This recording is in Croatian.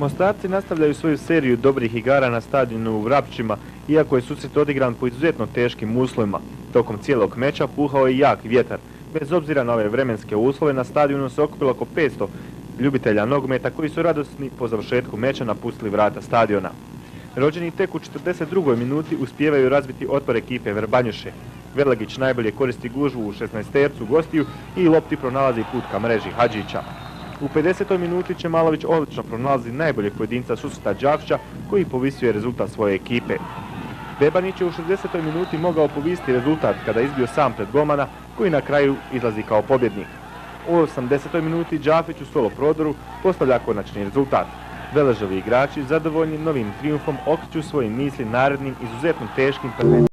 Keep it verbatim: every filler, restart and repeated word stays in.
Mostarci nastavljaju svoju seriju dobrih igara na stadionu u Vrapčima, iako je susret odigran po izuzetno teškim uslovima. Tokom cijelog meča puhao je jak vjetar. Bez obzira na ove vremenske uslove, na stadionu se okupilo oko petsto ljubitelja nogometa koji su radosni po završetku meča napustili vrata stadiona. Rođeni tek u četrdeset drugoj minuti uspijevaju razbiti otpor ekipe Vrbanjuše. Velegić najbolje koristi gužvu u šesnaestercu gostiju i lopti pronalazi put ka mreži Hadžića. U pedesetoj minuti Čemalović odlično pronalazi najboljeg pojedinca susreta Đafića koji povisuje rezultat svoje ekipe. Bebanić je u šezdesetoj minuti mogao povisiti rezultat kada je izbio sam pred golmana koji na kraju izlazi kao pobjednik. U osamdesetoj minuti Đafić u solo prodoru postavlja konačni rezultat. Veležovi igrači zadovoljni novim trijumfom okreću svoje misli narednim izuzetno teškim prvenstvom.